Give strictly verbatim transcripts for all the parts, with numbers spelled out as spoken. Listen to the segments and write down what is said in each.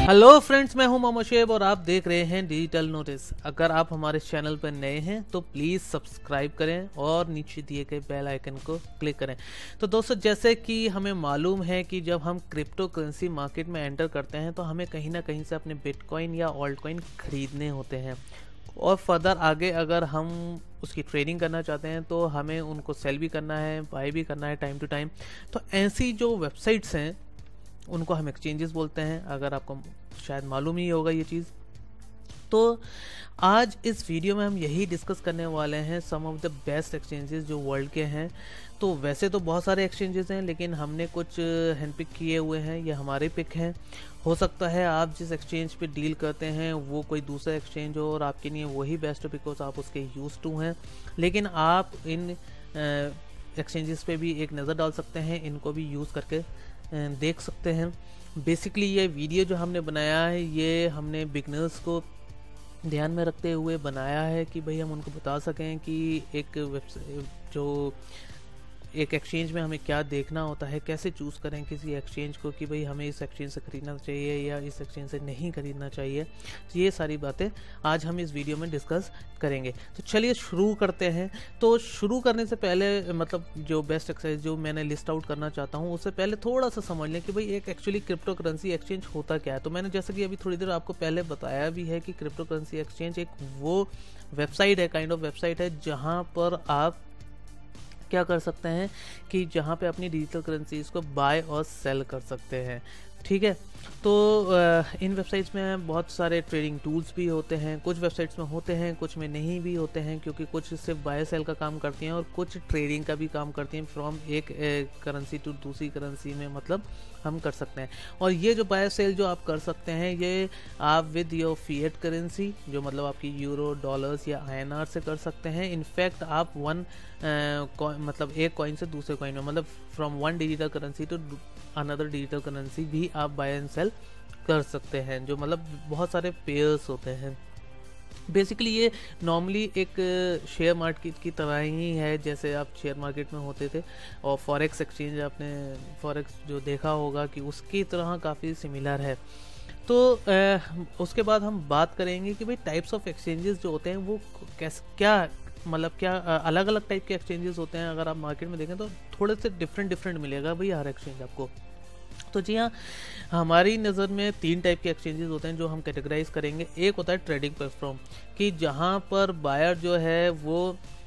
Hello friends, मैं हूं मोहम्मद शेब और आप देख रहे हैं डिजिटल नोटिस। अगर आप हमारे चैनल पर नए हैं तो प्लीज़ सब्सक्राइब करें और नीचे दिए गए बेल आइकन को क्लिक करें। तो दोस्तों, जैसे कि हमें मालूम है कि जब हम क्रिप्टो करेंसी मार्केट में एंटर करते हैं तो हमें कहीं ना कहीं से अपने बिटकॉइन या ऑल्ट कॉइन खरीदने होते हैं और फर्दर आगे अगर हम उसकी ट्रेडिंग करना चाहते हैं तो हमें उनको सेल भी करना है, बाय भी करना है टाइम टू टाइम। तो ऐसी जो वेबसाइट्स हैं उनको हम एक्सचेंजेस बोलते हैं। अगर आपको शायद मालूम ही होगा ये चीज़। तो आज इस वीडियो में हम यही डिस्कस करने वाले हैं some of the best exchanges जो वर्ल्ड के हैं। तो वैसे तो बहुत सारे एक्सचेंजेस हैं, लेकिन हमने कुछ हैंड पिक किए हुए हैं, ये हमारे पिक हैं। हो सकता है आप जिस एक्सचेंज पे डील करते हैं वो कोई दूसरा एक्सचेंज हो और आपके लिए वही बेस्ट हो बिकॉज आप उसके यूज टू हैं। लेकिन आप इन एक्सचेंजेस पे भी एक नज़र डाल सकते हैं, इनको भी यूज़ करके देख सकते हैं। बेसिकली ये वीडियो जो हमने बनाया है ये हमने बिगनर्स को ध्यान में रखते हुए बनाया है कि भाई हम उनको बता सकें कि एक वेबसाइट जो एक एक्सचेंज में हमें क्या देखना होता है, कैसे चूज़ करें किसी एक्सचेंज को कि भाई हमें इस एक्सचेंज से ख़रीदना चाहिए या इस एक्सचेंज से नहीं ख़रीदना चाहिए। तो ये सारी बातें आज हम इस वीडियो में डिस्कस करेंगे। तो चलिए शुरू करते हैं। तो शुरू करने से पहले मतलब जो बेस्ट एक्सचेंज जो मैंने लिस्ट आउट करना चाहता हूँ उससे पहले थोड़ा सा समझ लें कि भाई एक एक्चुअली क्रिप्टो करेंसी एक्सचेंज होता क्या है। तो मैंने जैसे कि अभी थोड़ी देर आपको पहले बताया भी है कि क्रिप्टो करेंसी एक्सचेंज एक वो वेबसाइट है, काइंड ऑफ वेबसाइट है जहाँ पर आप क्या कर सकते हैं कि जहाँ पे अपनी डिजिटल करेंसीज को बाय और सेल कर सकते हैं। ठीक है, तो इन वेबसाइट्स में बहुत सारे ट्रेडिंग टूल्स भी होते हैं। कुछ वेबसाइट्स में होते हैं, कुछ में नहीं भी होते हैं, क्योंकि कुछ सिर्फ बाय सेल का काम करती हैं और कुछ ट्रेडिंग का भी काम करती हैं फ्रॉम एक करेंसी टू दूसरी करेंसी में, मतलब हम कर सकते हैं। और ये जो बाय सेल जो आप कर सकते हैं ये आप विद योर फिएट करेंसी जो मतलब आपकी यूरो, डॉलर्स या आईएनआर से कर सकते हैं। इनफैक्ट आप वन uh, मतलब एक कॉइन से दूसरे कॉइन में, मतलब from one digital currency to another digital currency भी आप बाय एंड सेल कर सकते हैं, जो मतलब बहुत सारे पेयर्स होते हैं। बेसिकली ये नॉर्मली एक शेयर मार्केट की तरह ही है जैसे आप शेयर मार्केट में होते थे, और फॉरेक्स एक्सचेंज आपने फॉरेक्स जो देखा होगा कि उसकी तरह काफ़ी सिमिलर है। तो आ, उसके बाद हम बात करेंगे कि भाई टाइप्स ऑफ एक्सचेंजेस जो होते हैं वो कैसे, क्या मतलब क्या अलग अलग टाइप के एक्सचेंजेस होते हैं। अगर आप मार्केट में देखें तो थोड़े से डिफरेंट डिफरेंट मिलेगा भाई हर एक्सचेंज आपको। तो जी हाँ, हमारी नज़र में तीन टाइप के एक्सचेंजेस होते हैं जो हम कैटेगराइज करेंगे। एक होता है ट्रेडिंग प्लेटफॉर्म, कि जहाँ पर बायर जो है वो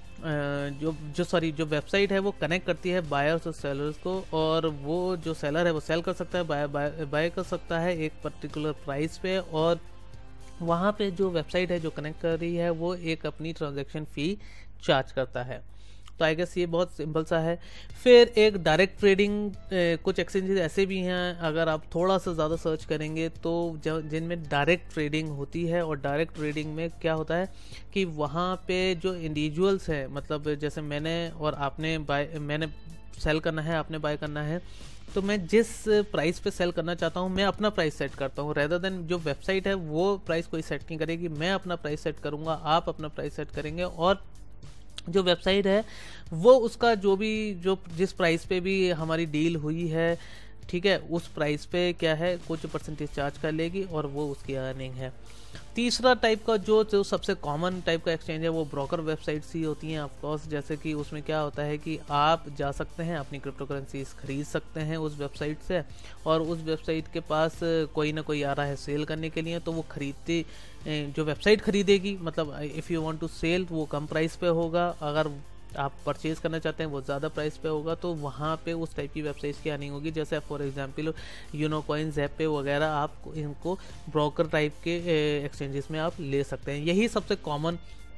जो जो सॉरी जो वेबसाइट है वो कनेक्ट करती है बायर्स और सेलर्स को, और वो जो सेलर है वो सेल कर सकता है, बाय बाय बाय कर सकता है एक पर्टिकुलर प्राइस पे, और वहाँ पे जो वेबसाइट है जो कनेक्ट कर रही है वो एक अपनी ट्रांजैक्शन फ़ी चार्ज करता है। तो आई गेस ये बहुत सिंपल सा है। फिर एक डायरेक्ट ट्रेडिंग, कुछ एक्सचेंजेस ऐसे भी हैं अगर आप थोड़ा सा ज़्यादा सर्च करेंगे तो जिनमें डायरेक्ट ट्रेडिंग होती है। और डायरेक्ट ट्रेडिंग में क्या होता है कि वहाँ पे जो इंडिविजुअल्स हैं, मतलब जैसे मैंने और आपने बाय मैंने सेल करना है, आपने बाय करना है, तो मैं जिस प्राइस पे सेल करना चाहता हूँ मैं अपना प्राइस सेट करता हूँ, रेदर देन जो वेबसाइट है वो प्राइस कोई सेट नहीं करेगी। मैं अपना प्राइस सेट करूँगा, आप अपना प्राइस सेट करेंगे, और जो वेबसाइट है वो उसका जो भी जो जिस प्राइस पे भी हमारी डील हुई है, ठीक है, उस प्राइस पे क्या है कुछ परसेंटेज चार्ज कर लेगी और वो उसकी अर्निंग है। तीसरा टाइप का जो जो सबसे कॉमन टाइप का एक्सचेंज है वो ब्रोकर वेबसाइट्स ही होती हैं ऑफ कोर्स। जैसे कि उसमें क्या होता है कि आप जा सकते हैं अपनी क्रिप्टो करेंसीज खरीद सकते हैं उस वेबसाइट से, और उस वेबसाइट के पास कोई ना कोई आ रहा है सेल करने के लिए, तो वो खरीदती जो वेबसाइट खरीदेगी, मतलब if you want to sell वो कम प्राइस पे होगा, अगर आप परचेज़ करना चाहते हैं वो ज़्यादा प्राइस पे होगा, तो वहाँ पे उस टाइप की वेबसाइट्स की अर्निंग होगी। जैसे for example Uno coins app पे वगैरह आप इनको ब्रोकर टाइप के एक्सचेंजेस में आप ले सकते हैं। यही सबसे कॉमन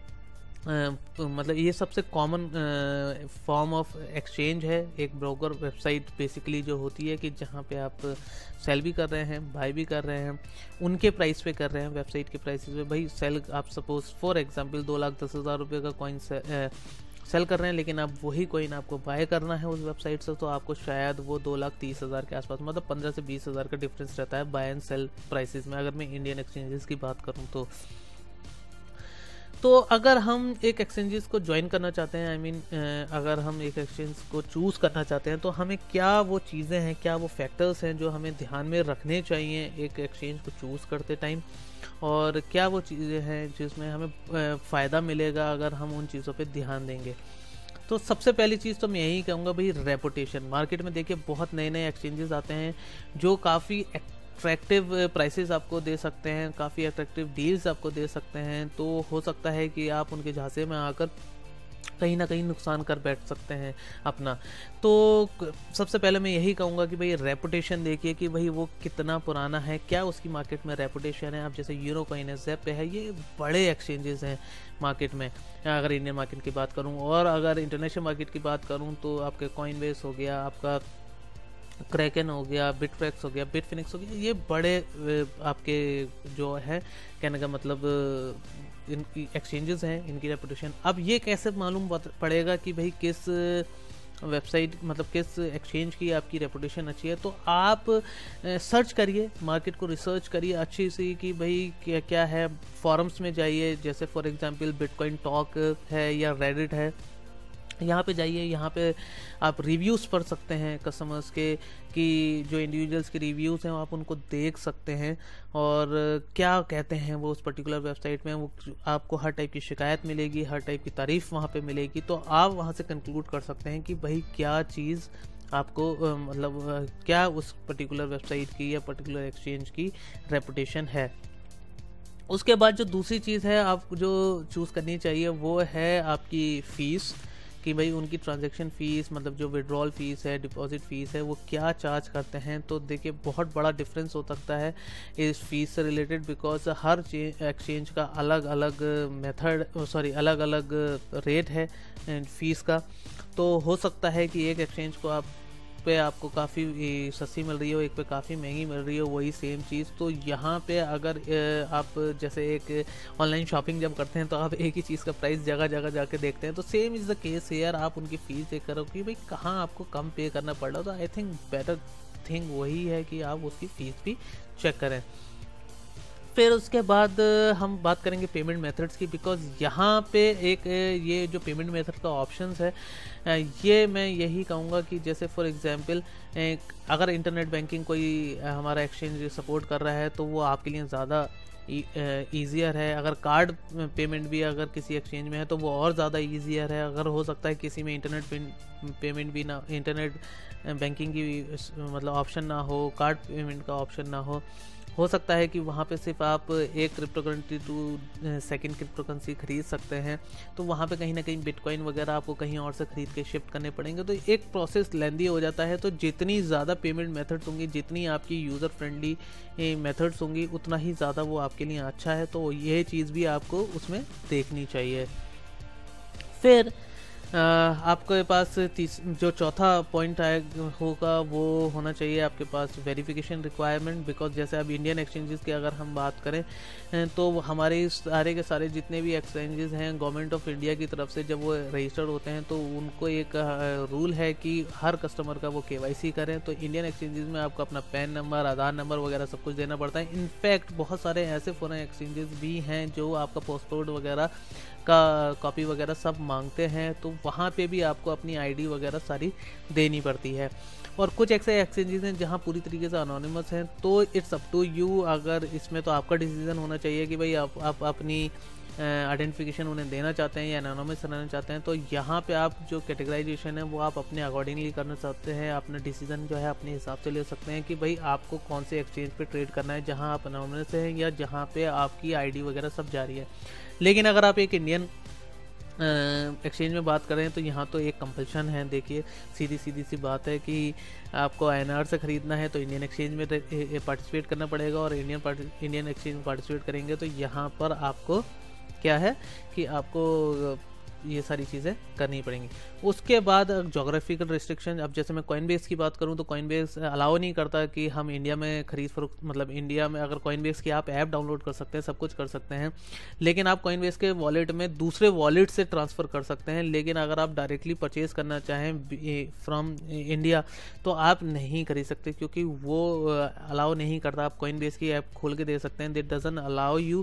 मतलब ये सबसे कॉमन फॉर्म ऑफ एक्सचेंज है। एक ब्रोकर वेबसाइट बेसिकली जो होती है कि जहाँ पे आप सेल भी कर रहे हैं, बाय भी कर रहे हैं, उनके प्राइस पे कर रहे हैं, वेबसाइट के प्राइसेस पे। भाई सेल आप सपोज फॉर एग्जांपल दो लाख दस हज़ार रुपये का कॉइन से, सेल कर रहे हैं, लेकिन अब वही कॉइन आपको बाय करना है उस वेबसाइट से, तो आपको शायद वो दो लाख तीस हज़ार के आसपास, मतलब पंद्रह से बीस हज़ार का डिफरेंस रहता है बाय एंड सेल प्राइसेस में, अगर मैं इंडियन एक्सचेंजेस की बात करूँ तो। तो अगर हम एक एक्सचेंजेस को ज्वाइन करना चाहते हैं, आई I मीन mean, अगर हम एक एक्सचेंज को चूज़ करना चाहते हैं तो हमें क्या वो चीज़ें हैं, क्या वो फैक्टर्स हैं जो हमें ध्यान में रखने चाहिए एक एक्सचेंज को चूज़ करते टाइम, और क्या वो चीज़ें हैं जिसमें हमें फ़ायदा मिलेगा अगर हम उन चीज़ों पे ध्यान देंगे। तो सबसे पहली चीज़ तो मैं यही कहूँगा भाई, रेपुटेशन। मार्केट में देखिए बहुत नए नए एक्सचेंजेस आते हैं जो काफ़ी अट्रैक्टिव प्राइसेस आपको दे सकते हैं, काफ़ी अट्रैक्टिव डील्स आपको दे सकते हैं। तो हो सकता है कि आप उनके झांसे में आकर कहीं ना कहीं नुकसान कर बैठ सकते हैं अपना। तो सबसे पहले मैं यही कहूँगा कि भाई रेपुटेशन देखिए कि भाई वो कितना पुराना है, क्या उसकी मार्केट में रेपुटेशन है। अब जैसे यूरो कॉइन है, ज़ेप है, ये बड़े एक्सचेंजेस हैं मार्केट में अगर इंडियन मार्केट की बात करूँ। और अगर इंटरनेशनल मार्केट की बात करूँ तो आपके कॉइनबेस हो गया, आपका क्रैकन हो गया, बिटफ्रेक्स हो गया, बिटफिनिक्स हो गया, ये बड़े आपके जो है कहने का मतलब इनकी एक्सचेंजेस हैं, इनकी रेपुटेशन। अब ये कैसे मालूम पड़ेगा कि भाई किस वेबसाइट मतलब किस एक्सचेंज की आपकी रेपुटेशन अच्छी है? तो आप सर्च करिए, मार्केट को रिसर्च करिए अच्छी सी कि भाई क्या क्या है। फॉरम्स में जाइए, जैसे फॉर एग्जांपल बिटकॉइन टॉक है या रेडिट है, यहाँ पे जाइए, यहाँ पे आप रिव्यूज़ पढ़ सकते हैं कस्टमर्स के, कि जो इंडिविजुअल्स के रिव्यूज़ हैं आप उनको देख सकते हैं और क्या कहते हैं वो उस पर्टिकुलर वेबसाइट में। वो आपको हर टाइप की शिकायत मिलेगी, हर टाइप की तारीफ़ वहाँ पे मिलेगी। तो आप वहाँ से कंक्लूड कर सकते हैं कि भाई क्या चीज़ आपको मतलब क्या उस पर्टिकुलर वेबसाइट की या पर्टिकुलर एक्सचेंज की रेपुटेशन है। उसके बाद जो दूसरी चीज़ है आपको जो चूज़ करनी चाहिए वो है आपकी फ़ीस, कि भाई उनकी ट्रांजैक्शन फ़ीस मतलब जो विड्रॉल फ़ीस है, डिपॉजिट फ़ीस है, वो क्या चार्ज करते हैं। तो देखिए बहुत बड़ा डिफरेंस हो सकता है इस फीस से रिलेटेड, बिकॉज हर एक्सचेंज का अलग अलग मेथड सॉरी अलग अलग रेट है फ़ीस का। तो हो सकता है कि एक एक्सचेंज को आप पे आपको काफ़ी सस्ती मिल रही हो, एक पे काफ़ी महंगी मिल रही हो वही सेम चीज़। तो यहाँ पे अगर आप जैसे एक ऑनलाइन शॉपिंग जब करते हैं तो आप एक ही चीज़ का प्राइस जगह जगह जाके देखते हैं, तो same is the case here. आप उनकी फ़ीस चेक करो कि भाई कहाँ आपको कम पे करना पड़ रहा हो। तो आई थिंक बेटर थिंग वही है कि आप उसकी फ़ीस भी चेक करें। फिर उसके बाद हम बात करेंगे पेमेंट मेथड्स की, बिकॉज यहाँ पे एक ये जो पेमेंट मेथड का ऑप्शंस है ये मैं यही कहूँगा कि जैसे फॉर एग्जांपल अगर इंटरनेट बैंकिंग कोई हमारा एक्सचेंज सपोर्ट कर रहा है तो वो आपके लिए ज़्यादा ईजियर है। अगर कार्ड पेमेंट भी अगर किसी एक्सचेंज में है तो वो और ज़्यादा ईजियर है। अगर हो सकता है किसी में इंटरनेट पेमेंट भी ना, इंटरनेट बैंकिंग की मतलब ऑप्शन ना हो, कार्ड पेमेंट का ऑप्शन ना हो हो सकता है कि वहाँ पे सिर्फ आप एक crypto currency to second crypto currency खरीद सकते हैं। तो वहाँ पे कहीं ना कहीं बिटकॉइन वगैरह आपको कहीं और से खरीद के शिफ्ट करने पड़ेंगे। तो एक प्रोसेस लेंदी हो जाता है। तो जितनी ज़्यादा पेमेंट मेथड्स होंगी, जितनी आपकी यूज़र फ्रेंडली मेथड्स होंगी, उतना ही ज़्यादा वो आपके लिए अच्छा है। तो ये चीज़ भी आपको उसमें देखनी चाहिए। फिर आ, आपके पास तीस जो चौथा पॉइंट आए होगा वो होना चाहिए आपके पास वेरिफिकेशन रिक्वायरमेंट। बिकॉज जैसे अब इंडियन एक्सचेंजेस की अगर हम बात करें तो हमारे सारे के सारे जितने भी एक्सचेंजेस हैं गवर्नमेंट ऑफ इंडिया की तरफ से जब वो रजिस्टर्ड होते हैं तो उनको एक रूल है कि हर कस्टमर का वो केवाईसी करें। तो इंडियन एक्सचेंजेस में आपको अपना पैन नंबर, आधार नंबर वगैरह सब कुछ देना पड़ता है। इनफैक्ट बहुत सारे ऐसे फॉरेन एक्सचेंजेस भी हैं जो आपका पासपोर्ट वगैरह का कॉपी वगैरह सब मांगते हैं। तो वहाँ पे भी आपको अपनी आईडी वगैरह सारी देनी पड़ती है। और कुछ ऐसे एक्सचेंजेस हैं जहाँ पूरी तरीके से अनोनिमस हैं। तो इट्स अप टू यू, अगर इसमें तो आपका डिसीजन होना चाहिए कि भाई आप, आप अपनी आइडेंटिफिकेशन उन्हें देना चाहते हैं या एनोनिमस रहना चाहते हैं। तो यहाँ पे आप जो कैटेगराइजेशन है वो आप अपने अकॉर्डिंगली करना चाहते हैं। अपना डिसीजन जो है अपने हिसाब से ले सकते हैं कि भाई आपको कौन से एक्सचेंज पे ट्रेड करना है, जहाँ आप एनोनिमस हैं या जहाँ पे आपकी आईडी वगैरह सब जारी है। लेकिन अगर आप एक इंडियन एक्सचेंज में बात करें तो यहाँ तो एक कंपल्शन है। देखिए सीधी सीधी सी बात है कि आपको एनआर से ख़रीदना है तो इंडियन एक्सचेंज में पार्टिसिपेट करना पड़ेगा, और इंडियन इंडियन एक्सचेंज में पार्टिसिपेट करेंगे तो यहाँ पर आपको क्या है कि आपको ये सारी चीज़ें करनी पड़ेंगी। उसके बाद जोग्राफिकल रिस्ट्रिक्शन, अब जैसे मैं कॉइनबेस की बात करूं तो कॉइनबेस अलाउ नहीं करता कि हम इंडिया में खरीद फरोख्त मतलब इंडिया में अगर कॉइनबेस की आप ऐप डाउनलोड कर सकते हैं, सब कुछ कर सकते हैं, लेकिन आप कॉइनबेस के वॉलेट में दूसरे वॉलेट से ट्रांसफ़र कर सकते हैं। लेकिन अगर आप डायरेक्टली परचेज़ करना चाहें फ्रॉम इंडिया तो आप नहीं खरीद सकते, क्योंकि वो अलाउ नहीं करता। आप कॉइनबेस की ऐप खोल के दे सकते हैं, दिट डजंट अलाउ यू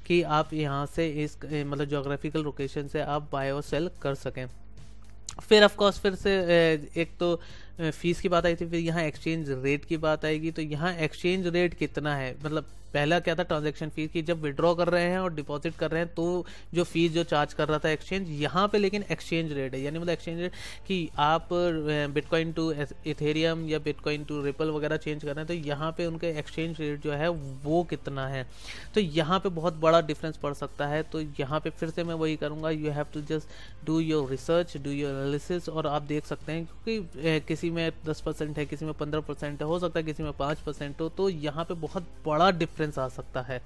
कि आप यहाँ से इस मतलब जोग्राफिकल लोकेशन से आप बाय और सेल कर सकें। फिर ऑफ कोर्स फिर से एक तो फीस की बात आई थी, फिर यहाँ एक्सचेंज रेट की बात आएगी। तो यहाँ एक्सचेंज रेट कितना है, मतलब पहला क्या था ट्रांजैक्शन फीस की, जब विड्रॉ कर रहे हैं और डिपॉजिट कर रहे हैं तो जो फीस जो चार्ज कर रहा था एक्सचेंज, यहाँ पे लेकिन एक्सचेंज रेट है, यानी मतलब एक्सचेंज रेट कि आप बिटकॉइन टू इथेरियम या बिटकॉइन टू रिपल वगैरह चेंज कर रहे हैं तो यहाँ पे उनके एक्सचेंज रेट जो है वो कितना है। तो यहाँ पे बहुत बड़ा डिफरेंस पड़ सकता है। तो यहाँ पे फिर से मैं वही करूँगा, you have to just do your research, do your analysis, और आप देख सकते हैं क्योंकि किसी में दस परसेंट है, किसी में पंद्रह परसेंट है, हो सकता है किसी में पाँच परसेंट हो, तो यहाँ पे बहुत बड़ा डिफरेंस आ सकता है।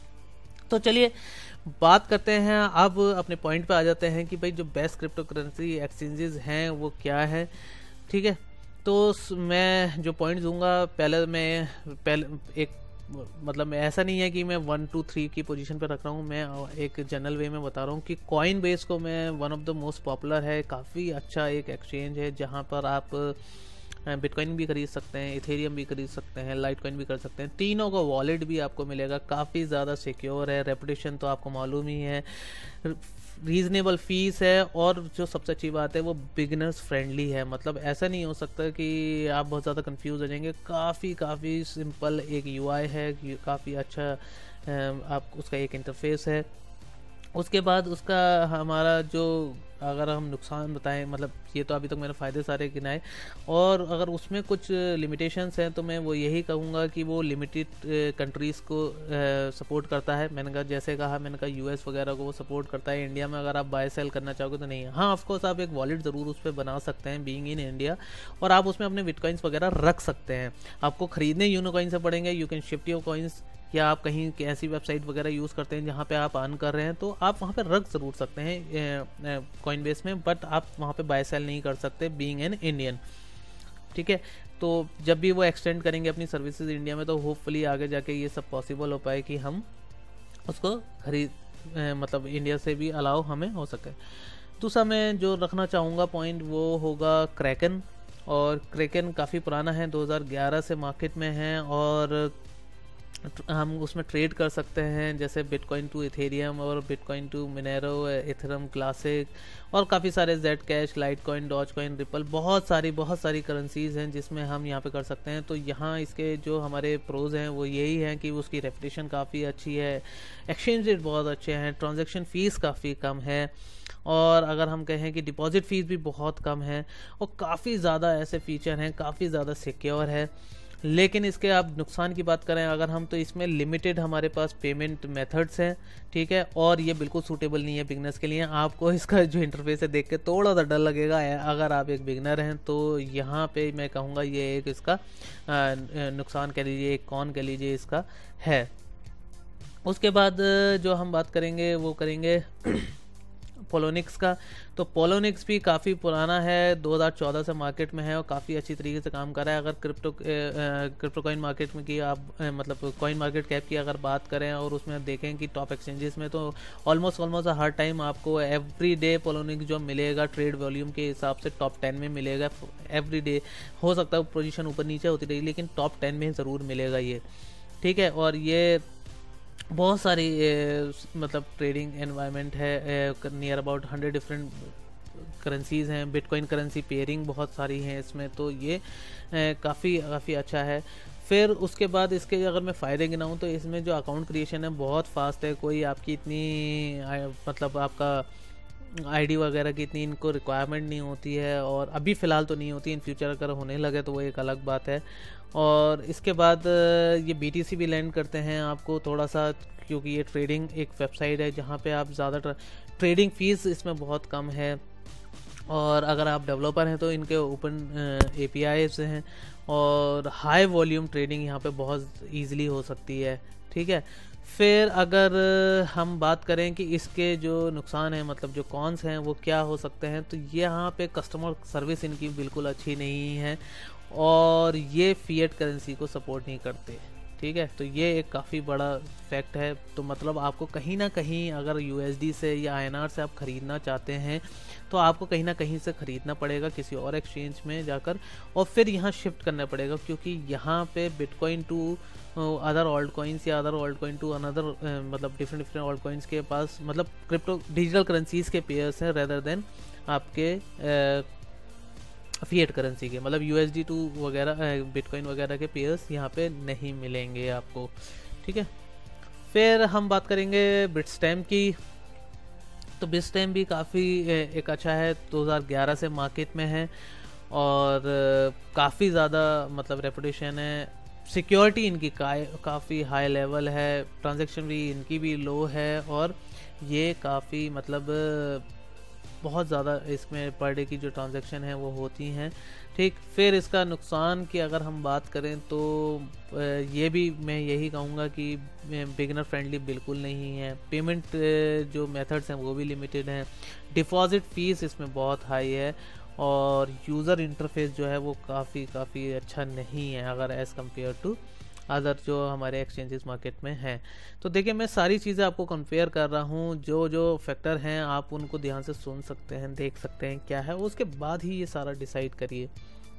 तो चलिए बात करते हैं, अब अपने पॉइंट पे आ जाते हैं कि भाई जो बेस्ट क्रिप्टो करेंसी एक्सचेंजेस हैं वो क्या है। ठीक है, तो मैं जो पॉइंट दूंगा, पहले मैं पहले एक मतलब ऐसा नहीं है कि मैं वन टू थ्री की पोजीशन पे रख रहा हूँ, मैं एक जनरल वे में बता रहा हूँ कि कॉइन बेस को मैं one of the most popular है, काफ़ी अच्छा एक एक्सचेंज है जहाँ पर आप बिटकॉइन भी खरीद सकते हैं, इथेरियम भी खरीद सकते हैं, लाइट कॉइन भी कर सकते हैं, तीनों का वॉलेट भी आपको मिलेगा, काफ़ी ज़्यादा सिक्योर है, रेपुटेशन तो आपको मालूम ही है, रीज़नेबल फीस है, और जो सबसे अच्छी बात है वो बिगनर्स फ्रेंडली है। मतलब ऐसा नहीं हो सकता कि आप बहुत ज़्यादा कंफ्यूज हो जाएंगे, काफ़ी काफ़ी सिंपल एक यूआई है, काफ़ी अच्छा आप उसका एक इंटरफेस है। उसके बाद उसका हमारा जो अगर हम नुकसान बताएं, मतलब ये तो अभी तक मैंने फ़ायदे सारे गिनाए, और अगर उसमें कुछ लिमिटेशंस हैं तो मैं वो यही कहूँगा कि वो लिमिटेड कंट्रीज़ को सपोर्ट करता है। मैंने कहा जैसे कहा मैंने कहा यूएस वगैरह को वो सपोर्ट करता है। इंडिया में अगर आप बाय सेल करना चाहोगे तो नहीं है। हाँ, ऑफकोर्स आप एक वॉलेट ज़रूर उस पर बना सकते हैं बीइंग इन इंडिया, और आप उसमें अपने बिटकॉइंस वगैरह रख सकते हैं। आपको ख़रीदने यूनिकॉइन से पड़ेंगे, you can shift your coins, या आप कहीं ऐसी वेबसाइट वगैरह यूज़ करते हैं जहाँ पे आप अर्न कर रहे हैं तो आप वहाँ पे रख ज़रूर सकते हैं कॉइन बेस में, बट आप वहाँ पे बाय सेल नहीं कर सकते बीइंग एन इंडियन। ठीक है, तो जब भी वो एक्सटेंड करेंगे अपनी सर्विसेज इंडिया में तो होपफुली आगे जाके ये सब पॉसिबल हो पाए कि हम उसको खरीद मतलब इंडिया से भी अलाउ हमें हो सके। दूसरा मैं जो रखना चाहूँगा पॉइंट वो होगा क्रैकन, और क्रैकन काफ़ी पुराना है, दो हज़ार ग्यारह से मार्केट में है, और हम उसमें ट्रेड कर सकते हैं जैसे बिटकॉइन टू इथेरियम और bitcoin to monero, ethereum classic, और काफ़ी सारे Zcash, Litecoin, Dogecoin, ripple, बहुत सारी बहुत सारी करेंसीज़ हैं जिसमें हम यहाँ पे कर सकते हैं। तो यहाँ इसके जो हमारे प्रोज हैं वो यही हैं कि उसकी रेपुटेशन काफ़ी अच्छी है, एक्सचेंज रेट बहुत अच्छे हैं, ट्रांजैक्शन फ़ीस काफ़ी कम है, और अगर हम कहें कि डिपॉजिट फ़ीस भी बहुत कम है, और काफ़ी ज़्यादा ऐसे फीचर हैं, काफ़ी ज़्यादा सिक्योर है। लेकिन इसके आप नुकसान की बात करें अगर हम, तो इसमें लिमिटेड हमारे पास पेमेंट मेथड्स हैं। ठीक है, और ये बिल्कुल सूटेबल नहीं है बिगनर्स के लिए। आपको इसका जो इंटरफेस है देख के थोड़ा सा डर लगेगा अगर आप एक बिगनर हैं, तो यहाँ पे मैं कहूँगा ये एक इसका नुकसान कह लीजिए, एक कौन कह लीजिए इसका है। उसके बाद जो हम बात करेंगे वो करेंगे पोलोनिक्स का। तो पोलोनिक्स भी काफ़ी पुराना है, दो हज़ार चौदह से मार्केट में है और काफ़ी अच्छी तरीके से काम कर रहा है। अगर क्रिप्टो क्रिप्टो कॉइन मार्केट में की आप ए, मतलब कॉइन मार्केट कैप की अगर बात करें और उसमें देखें कि टॉप एक्सचेंजेस में, तो ऑलमोस्ट ऑलमोस्ट हर टाइम आपको एवरी डे पोलोनिक्स जो मिलेगा ट्रेड वॉल्यूम के हिसाब से टॉप टेन में मिलेगा एवरी डे। हो सकता है पोजीशन ऊपर नीचे होती रही लेकिन टॉप टेन में ज़रूर मिलेगा ये। ठीक है, और ये बहुत सारी ए, मतलब ट्रेडिंग एनवायरनमेंट है, near about hundred different currencies हैं, बिटकॉइन करेंसी पेयरिंग बहुत सारी हैं इसमें, तो ये काफ़ी काफ़ी अच्छा है। फिर उसके बाद इसके अगर मैं फ़ायदे गिनाऊँ तो इसमें जो अकाउंट क्रिएशन है बहुत फास्ट है, कोई आपकी इतनी मतलब आपका आईडी वगैरह की इतनी इनको रिक्वायरमेंट नहीं होती है, और अभी फ़िलहाल तो नहीं होती, इन फ्यूचर अगर होने लगे तो वो एक अलग बात है। और इसके बाद ये बीटीसी भी लैंड करते हैं आपको थोड़ा सा, क्योंकि ये ट्रेडिंग एक वेबसाइट है जहाँ पे आप ज़्यादा ट्रेडिंग फ़ीस इसमें बहुत कम है, और अगर आप डेवलपर हैं तो इनके ओपन एपीआईज़ हैं, और हाई वॉल्यूम ट्रेडिंग यहाँ पे बहुत ईज़िली हो सकती है। ठीक है, फिर अगर हम बात करें कि इसके जो नुकसान हैं, मतलब जो कॉन्स हैं वो क्या हो सकते हैं, तो यहाँ पे कस्टमर सर्विस इनकी बिल्कुल अच्छी नहीं है, और ये फिएट करेंसी को सपोर्ट नहीं करते। ठीक है। तो ये एक काफ़ी बड़ा फैक्ट है। तो मतलब आपको कहीं ना कहीं अगर यूएसडी से या आईएनआर से आप ख़रीदना चाहते हैं तो आपको कहीं ना कहीं से ख़रीदना पड़ेगा किसी और एक्सचेंज में जाकर, और फिर यहाँ शिफ्ट करना पड़ेगा, क्योंकि यहाँ पे bitcoin to other alt coins या other alt coin to another मतलब डिफरेंट डिफरेंट ऑल्ट कॉइन्स के पास मतलब क्रिप्टो डिजिटल करेंसीज के पेयर्स हैं रेदर देन आपके फिएट करेंसी के, मतलब यूएसडी टू वगैरह बिटकॉइन वगैरह के पेयर्स यहाँ पे नहीं मिलेंगे आपको, ठीक है। फिर हम बात करेंगे बिटस्टैम्प की। तो बिटस्टैम्प भी काफ़ी एक अच्छा है, दो हज़ार ग्यारह से मार्केट में है और काफ़ी ज़्यादा मतलब रेपुटेशन है, सिक्योरिटी इनकी का, काफ़ी हाई लेवल है, ट्रांजैक्शन भी इनकी भी लो है, और ये काफ़ी मतलब बहुत ज़्यादा इसमें पर डे की जो ट्रांजैक्शन है वो होती हैं, ठीक। फिर इसका नुकसान की अगर हम बात करें तो ये भी मैं यही कहूँगा कि बिगिनर फ्रेंडली बिल्कुल नहीं है, पेमेंट जो मेथड्स हैं वो भी लिमिटेड हैं, डिपॉजिट फीस इसमें बहुत हाई है, और यूज़र इंटरफेस जो है वो काफ़ी काफ़ी अच्छा नहीं है अगर एज़ कम्पेयर टू अदर जो हमारे एक्सचेंजेस मार्केट में हैं। तो देखिए मैं सारी चीज़ें आपको कंपेयर कर रहा हूँ, जो जो फैक्टर हैं आप उनको ध्यान से सुन सकते हैं, देख सकते हैं क्या है, उसके बाद ही ये सारा डिसाइड करिए।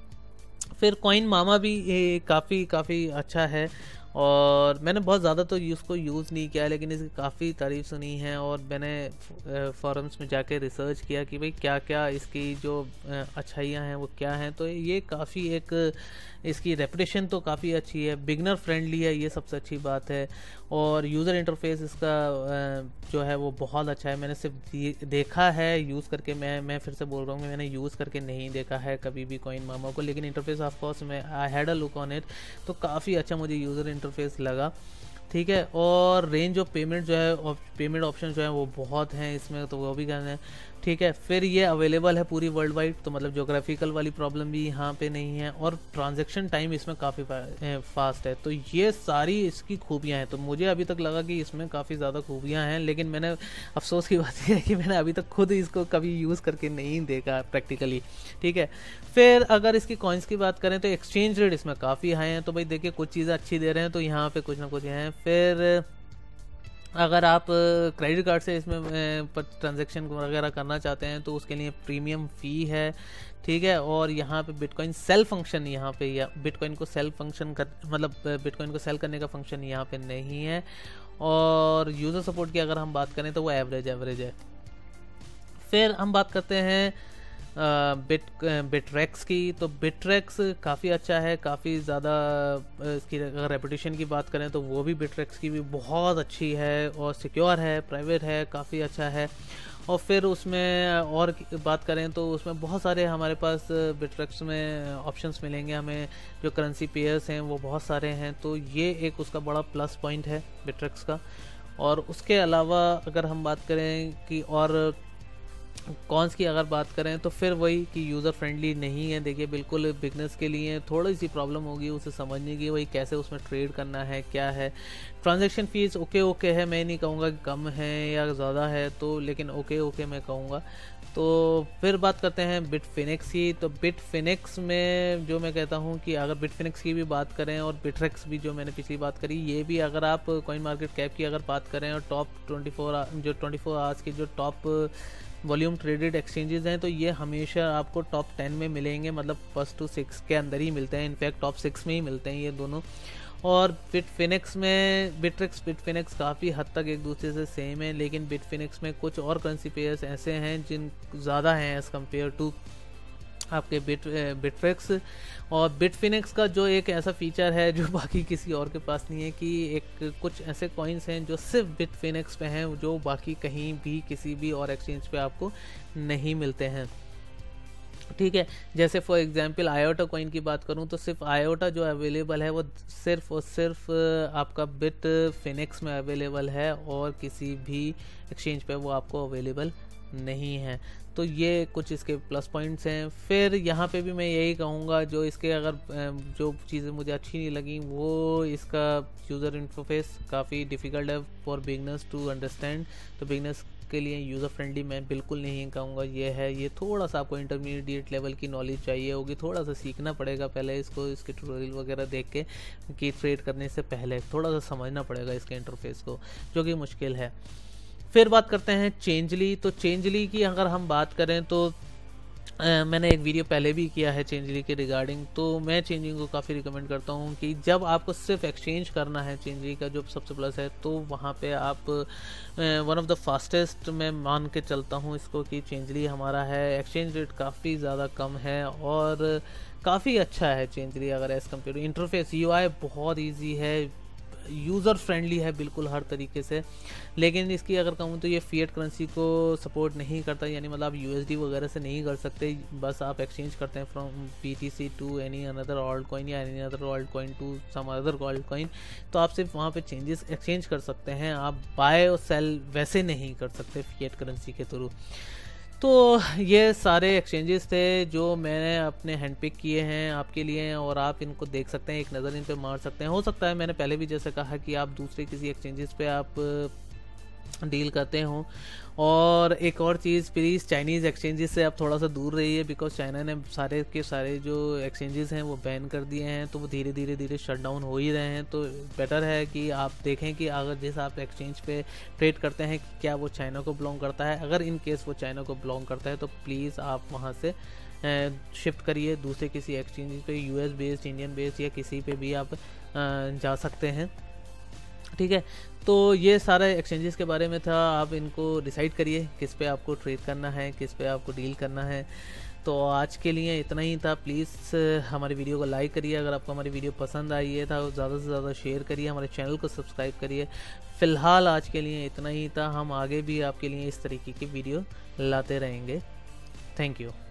फिर कॉइन मामा भी ये काफ़ी काफ़ी अच्छा है, और मैंने बहुत ज़्यादा तो इसको यूज़ नहीं किया, लेकिन इसकी काफ़ी तारीफ सुनी है, और मैंने फॉरम्स में जाके रिसर्च किया कि भाई क्या क्या इसकी जो अच्छाइयाँ हैं वो क्या हैं। तो ये काफ़ी एक इसकी रेपुटेशन तो काफ़ी अच्छी है, बिगनर फ्रेंडली है, ये सबसे अच्छी बात है, और यूज़र इंटरफेस इसका जो है वो बहुत अच्छा है। मैंने सिर्फ देखा है यूज़ करके, मैं मैं फिर से बोल रहा हूँ कि मैंने यूज़ करके नहीं देखा है कभी भी कॉइन मामा को, लेकिन इंटरफेस ऑफ कोर्स मैं I had a look on it, तो काफ़ी अच्छा मुझे यूज़र इंटरफेस लगा, ठीक है। और रेंज ऑफ पेमेंट जो है, पेमेंट ऑप्शन जो है वो बहुत हैं इसमें, तो वो भी करना है, ठीक है। फिर ये अवेलेबल है पूरी वर्ल्ड वाइड, तो मतलब जोग्राफिकल वाली प्रॉब्लम भी यहाँ पे नहीं है, और ट्रांजैक्शन टाइम इसमें काफ़ी फास्ट है। तो ये सारी इसकी खूबियाँ हैं। तो मुझे अभी तक लगा कि इसमें काफ़ी ज़्यादा खूबियाँ हैं, लेकिन मैंने अफसोस की बात यह है कि मैंने अभी तक खुद इसको कभी यूज़ करके नहीं देखा प्रैक्टिकली, ठीक है। फिर अगर इसकी कॉइन्स की बात करें तो एक्सचेंज रेट इसमें काफ़ी हाई हैं, तो भाई देखिए कुछ चीज़ें अच्छी दे रहे हैं तो यहाँ पे कुछ ना कुछ हैं। फिर अगर आप क्रेडिट कार्ड से इसमें ट्रांजैक्शन वगैरह करना चाहते हैं तो उसके लिए प्रीमियम फ़ी है, ठीक है। और यहाँ पे बिटकॉइन सेल फंक्शन यहाँ पे या बिटकॉइन को सेल फंक्शन कर मतलब बिटकॉइन को सेल करने का फंक्शन यहाँ पे नहीं है। और यूज़र सपोर्ट की अगर हम बात करें तो वो एवरेज एवरेज है। फिर हम बात करते हैं बिट बिटरेक्स की। तो बिटरेक्स काफ़ी अच्छा है, काफ़ी ज़्यादा इसकी अगर रेपुटेशन की बात करें तो वो भी बिटरेक्स की भी बहुत अच्छी है, और सिक्योर है, प्राइवेट है, काफ़ी अच्छा है। और फिर उसमें और बात करें तो उसमें बहुत सारे हमारे पास बिटरेक्स में ऑप्शंस मिलेंगे हमें, जो करेंसी पेयर्स हैं वो बहुत सारे हैं, तो ये एक उसका बड़ा प्लस पॉइंट है बिटरेक्स का। और उसके अलावा अगर हम बात करें कि और कॉन्स की अगर बात करें तो फिर वही कि यूज़र फ्रेंडली नहीं है। देखिए बिल्कुल बिगनर्स के लिए थोड़ी सी प्रॉब्लम होगी उसे समझने की, वही कैसे उसमें ट्रेड करना है क्या है। ट्रांजैक्शन फ़ीस ओके ओके है, मैं नहीं कहूँगा कि कम है या ज़्यादा है, तो लेकिन ओके ओके मैं कहूँगा। तो फिर बात करते हैं बिटफिनेक्स की। तो बिटफिनेक्स में जो मैं कहता हूँ कि अगर बिटफिनेक्स की भी बात करें और बिटरेक्स भी जो मैंने पिछली बात करी, ये भी अगर आप कॉइन मार्केट कैप की अगर बात करें और टॉप ट्वेंटी फोर जो ट्वेंटी फोर आवर्स की जो टॉप वॉल्यूम ट्रेडेड एक्सचेंजेस हैं, तो ये हमेशा आपको टॉप टेन में मिलेंगे, मतलब फर्स्ट टू सिक्स के अंदर ही मिलते हैं, इनफैक्ट टॉप सिक्स में ही मिलते हैं ये दोनों। और बिटफिनेक्स में बिटरेक्स बिटफिनेक्स काफ़ी हद तक एक दूसरे से सेम है, लेकिन बिटफिनेक्स में कुछ और करेंसी पेयर्स ऐसे हैं जिन ज़्यादा हैं एज़ कम्पेयर टू आपके बिट बिटरेक्स। और बिटफिनेक्स का जो एक ऐसा फीचर है जो बाकी किसी और के पास नहीं है कि एक कुछ ऐसे कॉइन्स हैं जो सिर्फ बिटफिनेक्स पे हैं, जो बाकी कहीं भी किसी भी और एक्सचेंज पे आपको नहीं मिलते हैं, ठीक है। जैसे फॉर एग्जांपल आयोटा कॉइन की बात करूं तो सिर्फ आयोटा जो अवेलेबल है वो सिर्फ और सिर्फ आपका बिटफिनेक्स में अवेलेबल है, और किसी भी एक्सचेंज पे वो आपको अवेलेबल नहीं है। तो ये कुछ इसके प्लस पॉइंट्स हैं। फिर यहाँ पे भी मैं यही कहूँगा, जो इसके अगर जो चीज़ें मुझे अच्छी नहीं लगी वो इसका यूज़र इंटरफेस काफ़ी डिफ़िकल्ट है फॉर बिगनर्स टू अंडरस्टैंड। तो बिगनर्स इसके लिए यूज़र फ्रेंडली मैं बिल्कुल नहीं कहूँगा ये है। ये थोड़ा सा आपको इंटरमीडिएट लेवल की नॉलेज चाहिए होगी, थोड़ा सा सीखना पड़ेगा पहले इसको, इसके ट्यूटोरियल वगैरह देख के कि ट्रेड करने से पहले थोड़ा सा समझना पड़ेगा इसके इंटरफेस को, जो कि मुश्किल है। फिर बात करते हैं चेंजली। तो चेंजली की अगर हम बात करें तो Uh, मैंने एक वीडियो पहले भी किया है चेंजली के रिगार्डिंग। तो मैं चेंजिंग को काफ़ी रिकमेंड करता हूँ कि जब आपको सिर्फ एक्सचेंज करना है, चेंजली का जो सबसे प्लस है, तो वहाँ पे आप वन ऑफ द फास्टेस्ट मैं मान के चलता हूँ इसको कि चेंजली हमारा है। एक्सचेंज रेट काफ़ी ज़्यादा कम है और काफ़ी अच्छा है चेंजली अगर as compare to interface. UI बहुत ईजी है, यूज़र फ्रेंडली है बिल्कुल हर तरीके से। लेकिन इसकी अगर कहूँ तो ये फिएट करेंसी को सपोर्ट नहीं करता, यानी मतलब आप यूएसडी वगैरह से नहीं कर सकते। बस आप एक्सचेंज करते हैं from BTC to any another alt coin या any other alt coin to some other alt coin, तो आप सिर्फ वहाँ पे चेंजेस एक्सचेंज कर सकते हैं। आप बाय और सेल वैसे नहीं कर सकते फिएट करेंसी के थ्रू। तो ये सारे एक्सचेंजेस थे जो मैंने अपने हैंड पिक किए हैं आपके लिए, और आप इनको देख सकते हैं, एक नज़र इन पे मार सकते हैं। हो सकता है मैंने पहले भी जैसे कहा कि आप दूसरे किसी एक्सचेंजेस पे आप डील करते हो। और एक और चीज़, प्लीज़ चाइनीज़ एक्सचेंजेस से आप थोड़ा सा दूर रहिए, बिकॉज चाइना ने सारे के सारे जो एक्सचेंजेस हैं वो बैन कर दिए हैं, तो वो धीरे धीरे धीरे शट डाउन हो ही रहे हैं। तो बेटर है कि आप देखें कि अगर जिस आप एक्सचेंज पे ट्रेड करते हैं क्या वो चाइना को बिलोंग करता है। अगर इन केस वो चाइना को बिलोंग करता है तो प्लीज़ आप वहाँ से शिफ्ट करिए दूसरे किसी एक्सचेंज पे, यूएस बेस्ड, इंडियन बेस्ड या किसी पे भी आप जा सकते हैं, ठीक है। तो ये सारे एक्सचेंजेस के बारे में था। आप इनको डिसाइड करिए किस पे आपको ट्रेड करना है, किस पे आपको डील करना है। तो आज के लिए इतना ही था। प्लीज़ हमारी वीडियो को लाइक करिए, अगर आपको हमारी वीडियो पसंद आई है तो ज़्यादा से ज़्यादा शेयर करिए, हमारे चैनल को सब्सक्राइब करिए। फ़िलहाल आज के लिए इतना ही था, हम आगे भी आपके लिए इस तरीके की वीडियो लाते रहेंगे। Thank you.